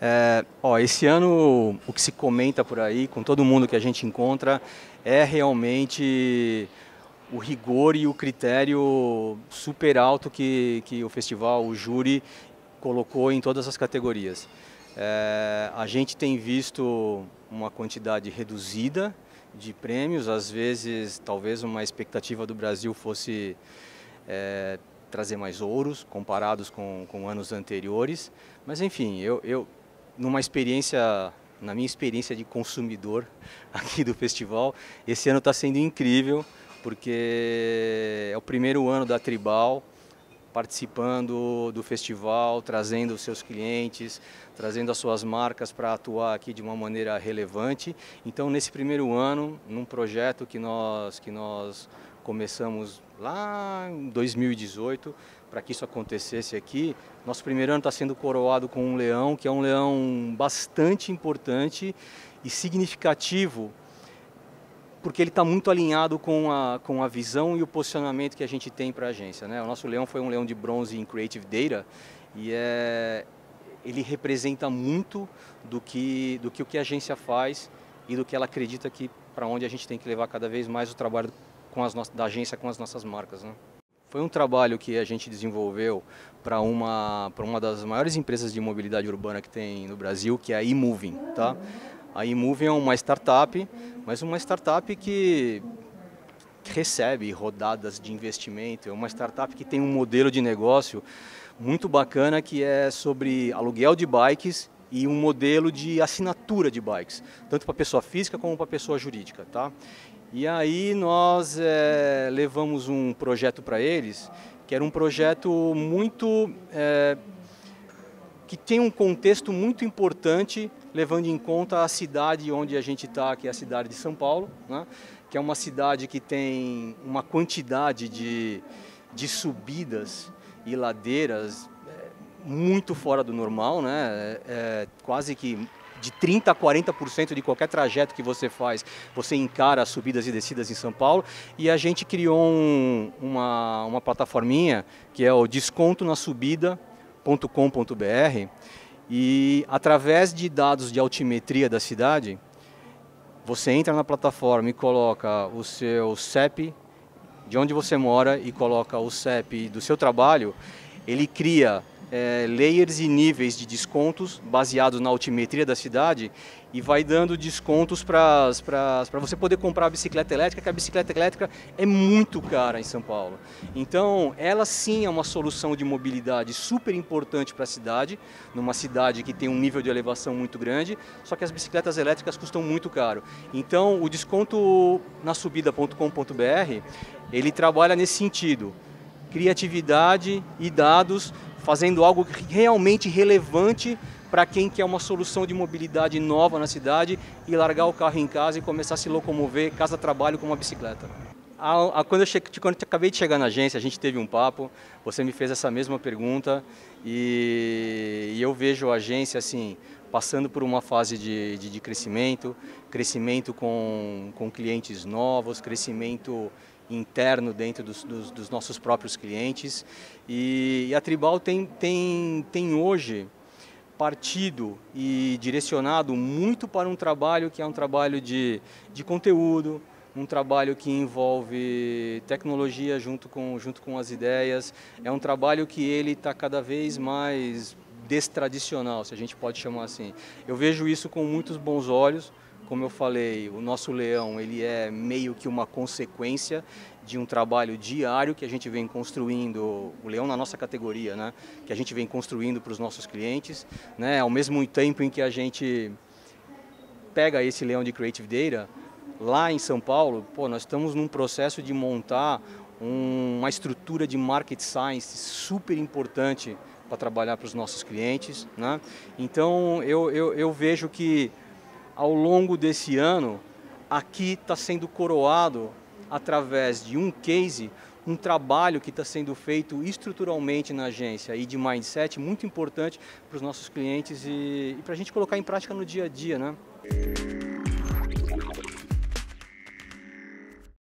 Esse ano o que se comenta por aí, com todo mundo que a gente encontra, é realmente o rigor e o critério super alto que o festival, o júri, colocou em todas as categorias. A gente tem visto uma quantidade reduzida de prêmios, às vezes talvez uma expectativa do Brasil fosse trazer mais ouros comparados com anos anteriores, mas enfim, na minha experiência de consumidor aqui do festival, esse ano está sendo incrível, porque é o primeiro ano da Tribal participando do festival, trazendo os seus clientes, trazendo as suas marcas para atuar aqui de uma maneira relevante. Então, nesse primeiro ano, num projeto que nós começamos lá em 2018, para que isso acontecesse aqui, nosso primeiro ano está sendo coroado com um leão, que é um leão bastante importante e significativo, porque ele está muito alinhado com a visão e o posicionamento que a gente tem para a agência, né? O nosso leão foi um leão de bronze em Creative Data e ele representa muito do que a agência faz e do que ela acredita que para onde a gente tem que levar cada vez mais o trabalho da agência com as nossas marcas, né? Foi um trabalho que a gente desenvolveu para uma das maiores empresas de mobilidade urbana que tem no Brasil, que é a eMoving, tá? A eMoving é uma startup, mas uma startup que recebe rodadas de investimento, é uma startup que tem um modelo de negócio muito bacana, que é sobre aluguel de bikes e um modelo de assinatura de bikes, tanto para pessoa física como para pessoa jurídica, tá? E aí nós levamos um projeto para eles, que era um projeto que tem um contexto muito importante, levando em conta a cidade onde a gente está, que é a cidade de São Paulo, né? Que é uma cidade que tem uma quantidade de subidas e ladeiras muito fora do normal, né? Quase que de 30% a 40% de qualquer trajeto que você faz, você encara as subidas e descidas em São Paulo. E a gente criou uma plataforminha que é o descontonasubida.com.br, e através de dados de altimetria da cidade, você entra na plataforma e coloca o seu CEP, de onde você mora, e coloca o CEP do seu trabalho, ele cria layers e níveis de descontos baseados na altimetria da cidade e vai dando descontos para você poder comprar a bicicleta elétrica, que a bicicleta elétrica é muito cara em São Paulo. Então, ela sim é uma solução de mobilidade super importante para a cidade, numa cidade que tem um nível de elevação muito grande, só que as bicicletas elétricas custam muito caro. Então, o desconto na subida.com.br, ele trabalha nesse sentido, criatividade e dados, fazendo algo realmente relevante para quem quer uma solução de mobilidade nova na cidade e largar o carro em casa e começar a se locomover casa-trabalho com uma bicicleta. Quando eu acabei de chegar na agência, a gente teve um papo, você me fez essa mesma pergunta e eu vejo a agência assim, passando por uma fase de crescimento com clientes novos, crescimento interno dentro dos nossos próprios clientes, e a Tribal tem hoje partido e direcionado muito para um trabalho que é um trabalho de conteúdo, um trabalho que envolve tecnologia junto com as ideias, é um trabalho que ele está cada vez mais destradicional, se a gente pode chamar assim. Eu vejo isso com muitos bons olhos. Como eu falei, o nosso leão, ele é meio que uma consequência de um trabalho diário que a gente vem construindo, o leão na nossa categoria, né? Que a gente vem construindo para os nossos clientes, né? Ao mesmo tempo em que a gente pega esse leão de Creative Data, lá em São Paulo, nós estamos num processo de montar uma estrutura de Market Science super importante para trabalhar para os nossos clientes, né? Então, eu vejo que ao longo desse ano, aqui está sendo coroado, através de um case, um trabalho que está sendo feito estruturalmente na agência e de mindset muito importante para os nossos clientes e para a gente colocar em prática no dia a dia, né?